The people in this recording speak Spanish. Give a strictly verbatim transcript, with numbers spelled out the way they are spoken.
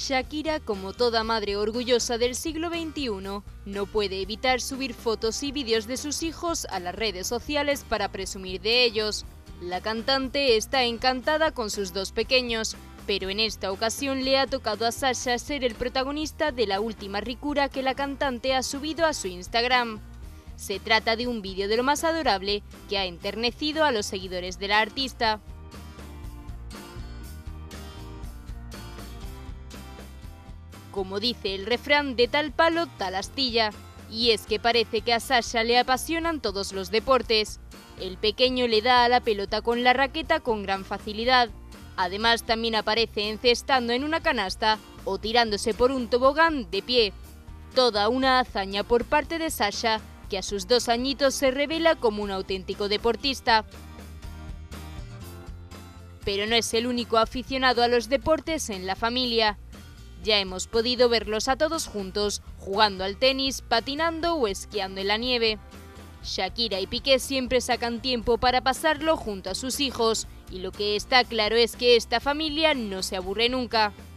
Shakira, como toda madre orgullosa del siglo veintiuno, no puede evitar subir fotos y vídeos de sus hijos a las redes sociales para presumir de ellos. La cantante está encantada con sus dos pequeños, pero en esta ocasión le ha tocado a Sasha ser el protagonista de la última ricura que la cantante ha subido a su Instagram. Se trata de un vídeo de lo más adorable que ha enternecido a los seguidores de la artista. Como dice el refrán, de tal palo, tal astilla. Y es que parece que a Sasha le apasionan todos los deportes. El pequeño le da a la pelota con la raqueta con gran facilidad. Además, también aparece encestando en una canasta o tirándose por un tobogán de pie. Toda una hazaña por parte de Sasha, que a sus dos añitos se revela como un auténtico deportista. Pero no es el único aficionado a los deportes en la familia. Ya hemos podido verlos a todos juntos, jugando al tenis, patinando o esquiando en la nieve. Shakira y Piqué siempre sacan tiempo para pasarlo junto a sus hijos, y lo que está claro es que esta familia no se aburre nunca.